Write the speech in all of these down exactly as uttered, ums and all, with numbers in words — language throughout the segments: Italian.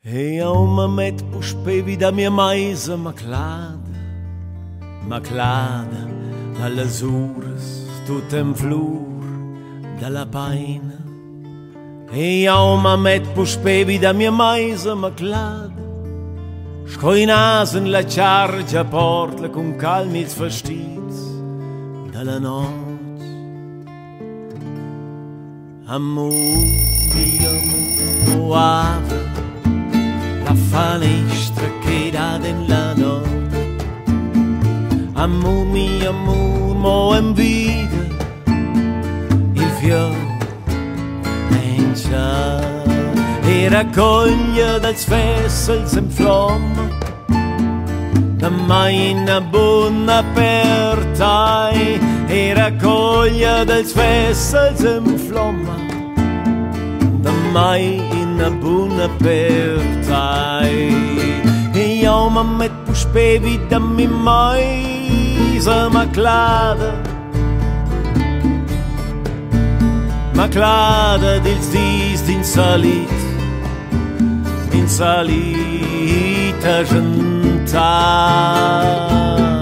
E io mi metto puspevi da mia maisa, ma clada, ma clada, dalle ures, tutto in flur, dalla paina. E io mi metto puspevi da mia maisa, ma clada, scoi nasen la chargia portla con calmi il fastiz dalla notte. Amore, amore, la finestra che dà nella notte. Amor mio, amor, mo invita il fiore in ciò e raccoglie dal sfessel in fiamma da mai una buona per te e raccoglie dal sfessel in fiamma da mai una buona per te. E io mi metto puspevi da mia maisa, ma clada, ma clada del dis d'insalit, insalita gentà.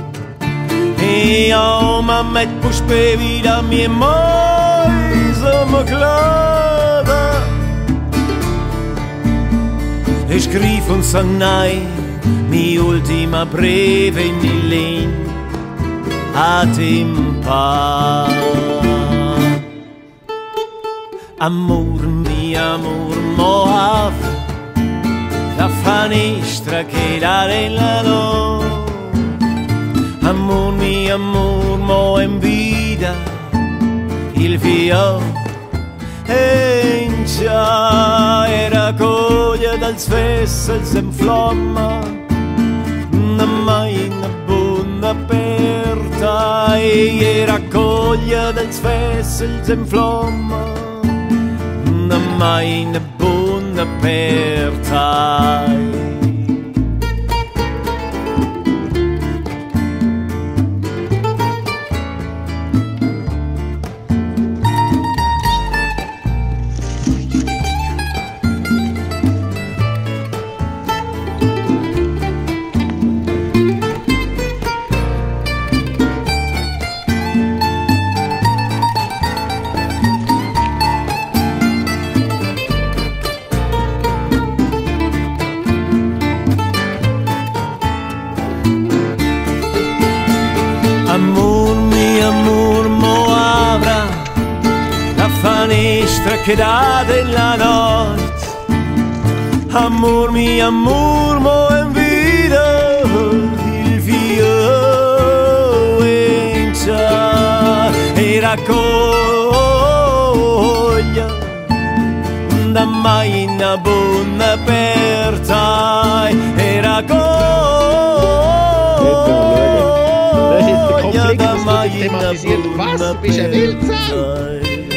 E io mi metto puspevi da mia maisa, ma clada, e scrivo un sangnai, mi ultima breve in il a tempa. Amor mio, amor moav, la finestra che dà nella notte. Amor mio, amor mo invida il fiore e in ciò e raccoglie dal sfessel in fiamma una mai una buona per te e raccoglie dal sfessel in fiamma una mai una buona per te. Che dà della notte. Amor mio, amor mo invida il fiore in ciò e raccoglie da mai una buona per te e raccoglie da mai una buona per te.